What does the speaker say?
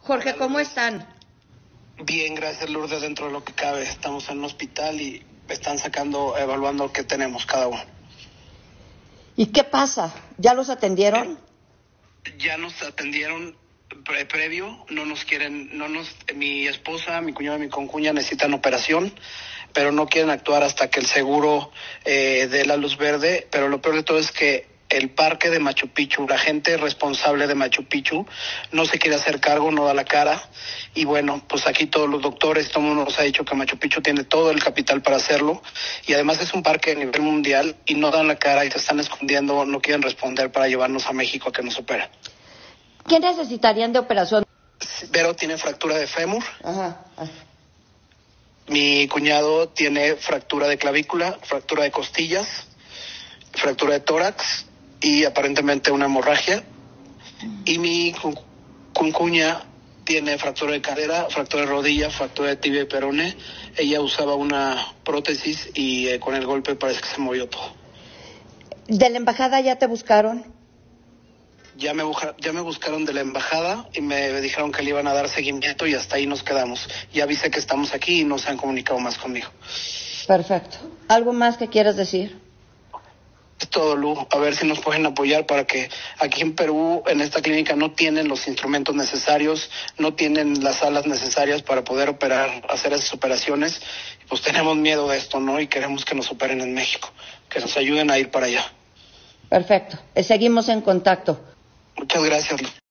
Jorge, ¿cómo están? Bien, gracias Lourdes, dentro de lo que cabe. Estamos en un hospital y están evaluando qué tenemos cada uno. ¿Y qué pasa? ¿Ya los atendieron? Ya nos atendieron previo, mi esposa, mi cuñado y mi concuña necesitan operación, pero no quieren actuar hasta que el seguro dé la luz verde. Pero lo peor de todo es que el parque de Machu Picchu, la gente responsable de Machu Picchu, no se quiere hacer cargo, no da la cara. Y bueno, pues aquí todos los doctores, todo el mundo nos ha dicho que Machu Picchu tiene todo el capital para hacerlo. Y además es un parque a nivel mundial y no dan la cara y se están escondiendo, no quieren responder para llevarnos a México a que nos opera. ¿Qué necesitarían de operación? Vero tiene fractura de fémur. Ajá. Mi cuñado tiene fractura de clavícula, fractura de costillas, fractura de tórax y aparentemente una hemorragia. Y mi concuña tiene fractura de cadera, fractura de rodilla, fractura de tibia y peroné. Ella usaba una prótesis y con el golpe parece que se movió todo. ¿De la embajada ya te buscaron? Ya me buscaron de la embajada y me dijeron que le iban a dar seguimiento y hasta ahí nos quedamos. Ya avisé que estamos aquí y no se han comunicado más conmigo. Perfecto. ¿Algo más que quieras decir? Es todo, Lu. A ver si nos pueden apoyar para que aquí en Perú, en esta clínica, no tienen los instrumentos necesarios, no tienen las salas necesarias para poder hacer esas operaciones. Pues tenemos miedo de esto, ¿no? Y queremos que nos operen en México, que nos ayuden a ir para allá. Perfecto. Seguimos en contacto. Muchas gracias, Lu.